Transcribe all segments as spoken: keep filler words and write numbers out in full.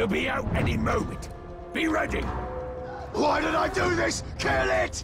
He'll be out any moment. Be ready. Why did I do this? Kill it!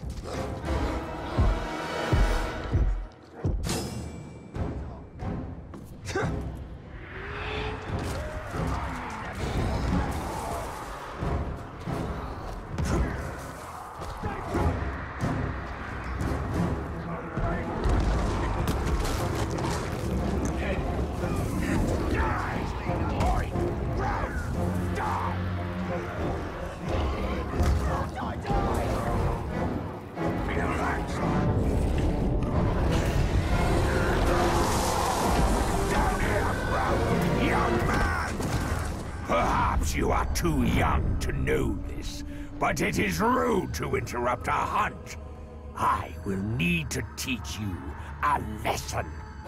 You are too young to know this, but it is rude to interrupt a hunt. I will need to teach you a lesson.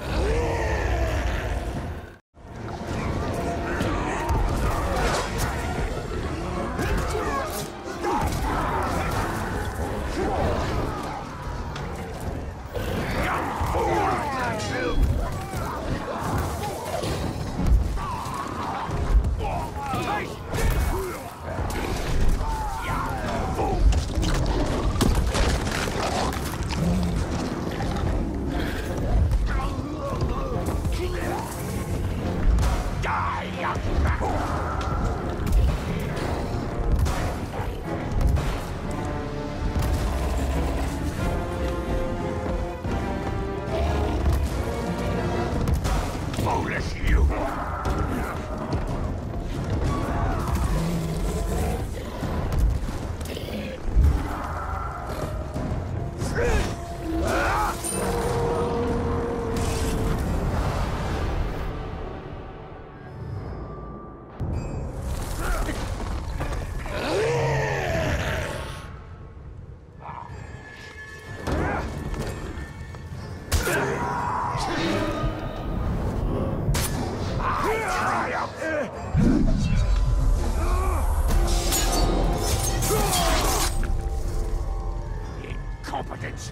Incompetence.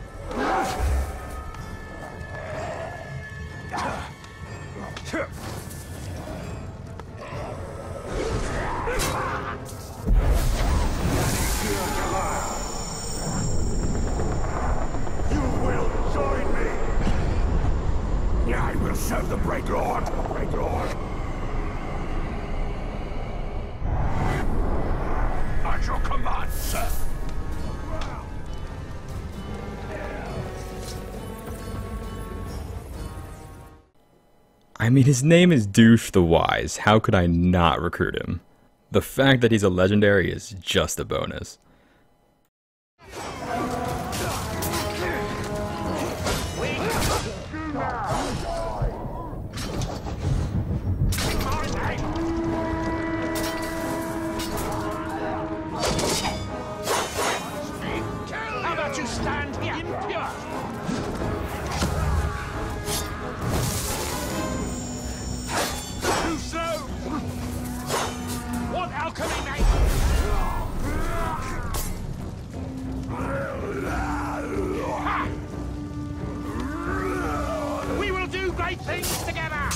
You will join me. I will serve the Great Lord. Great Lord. At your command, sir. I mean, his name is Douche the Wise. How could I not recruit him? The fact that he's a legendary is just a bonus. How about you stand here, impure? We will do great things together!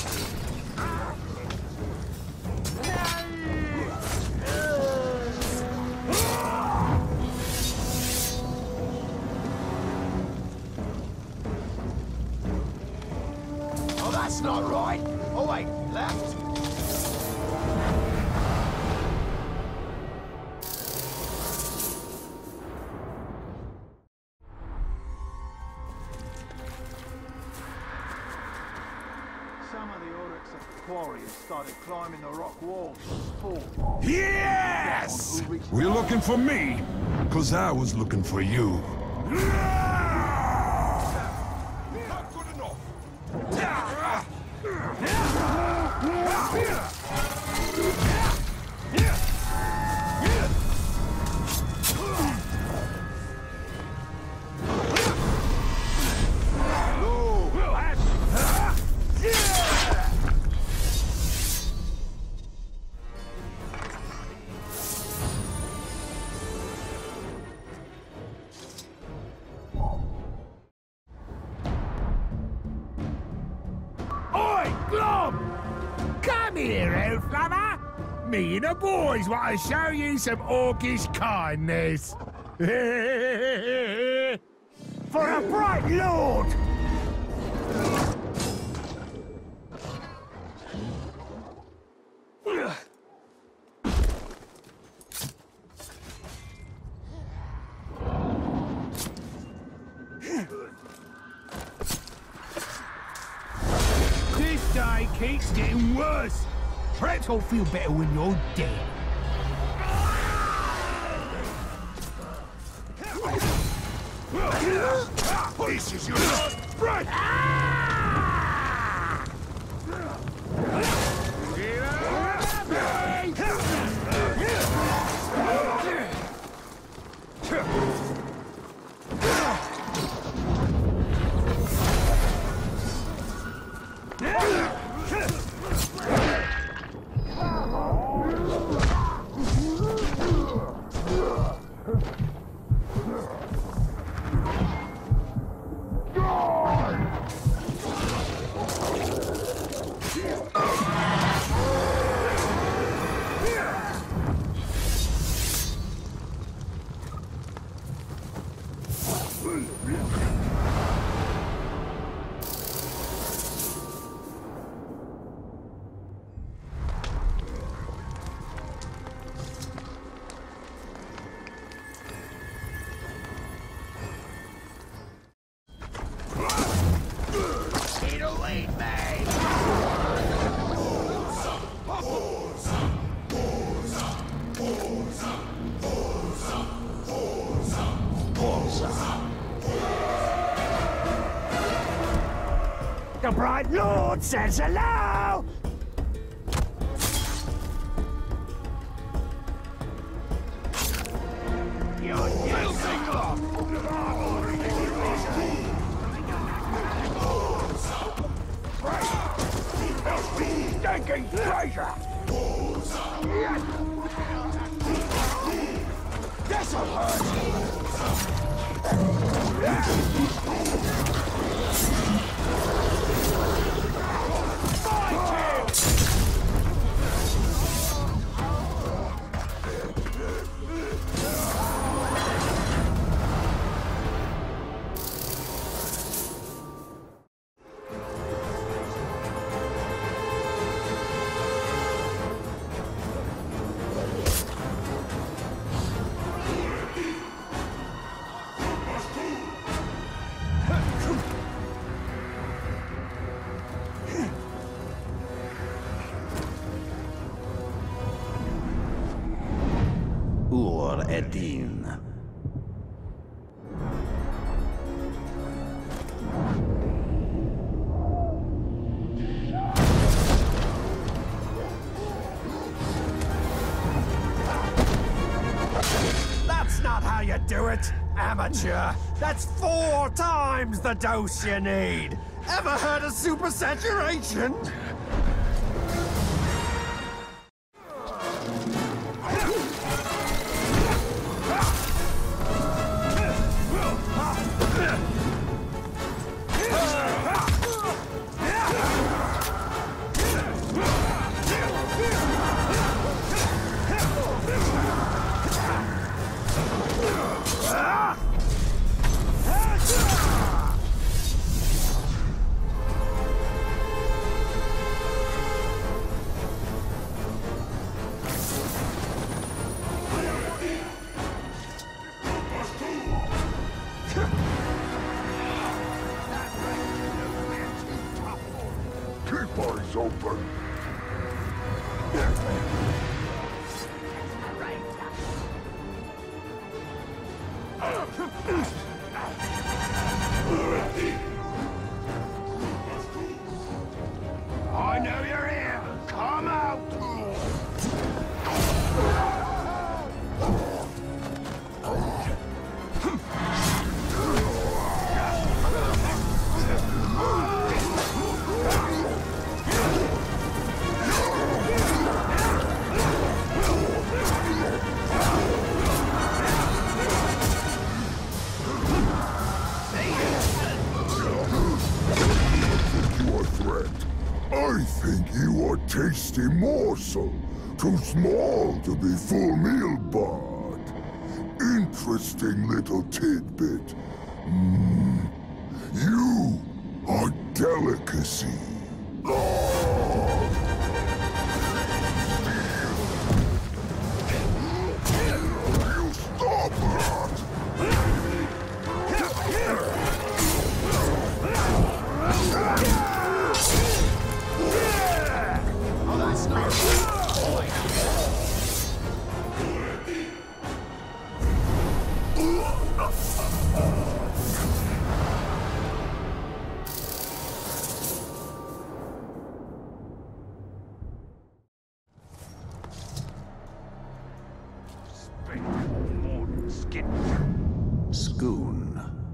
Oh, that's not right! Oh wait, left! Some of the Uruks at the quarry have started climbing the rock walls for sport. Yes! We're looking for me, because I was looking for you. Not good enough. Oi, Glom! Come here, elf lover! Me and the boys want to show you some orcish kindness. For a bright lord! This day keeps getting worse. Perhaps I'll feel better when you're dead. This is your last breath! The bright lord says hello! Stinking treasure! This'll hurt! Ur Edin. That's not how you do it, amateur. That's four times the dose you need. Ever heard of supersaturation? Keep eyes open. I know you're here. Come out. You a threat? I think you a tasty morsel. Too small to be full meal, but interesting little tidbit. Mm. You are delicacy. You stop that! Oh, that's not Schoon.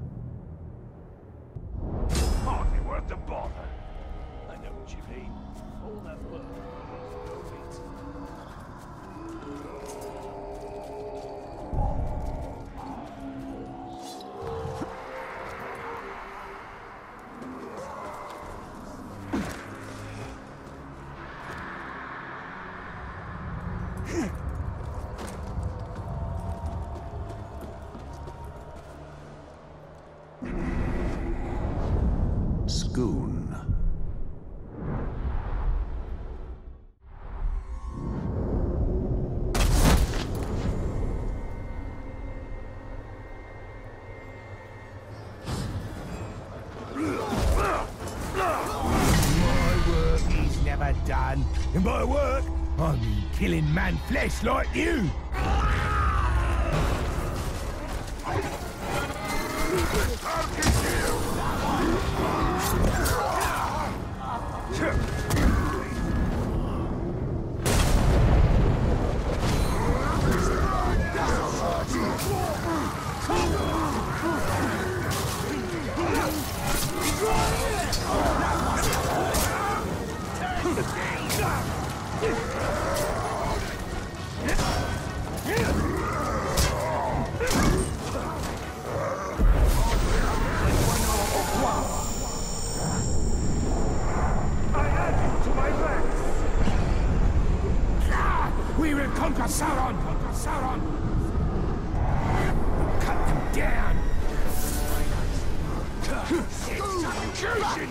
hardly worth the bother. I know what you mean. All that work. Schoon. Never done. And by work, I mean killing man flesh like you. We will conquer Sauron! Conquer Sauron! Cut them down! Execution!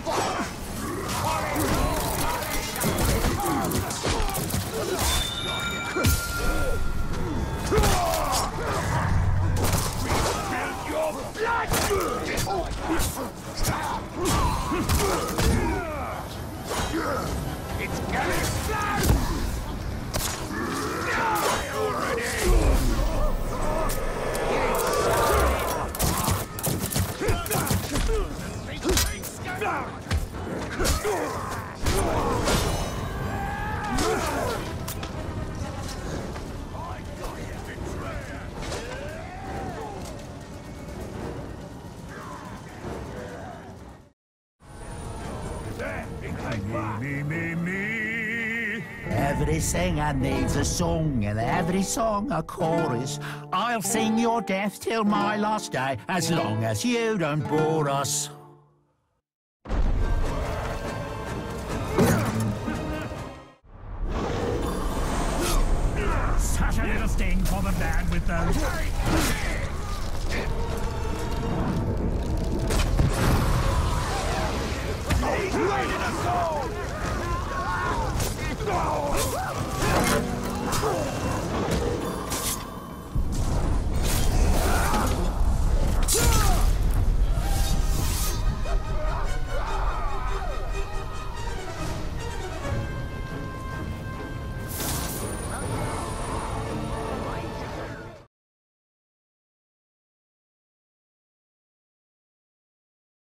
Rebuild your blood! It's getting blood! Me, me, me. Every singer needs a song, and every song a chorus. I'll sing your death till my last day, as long as you don't bore us. Such a little sting for the man with those.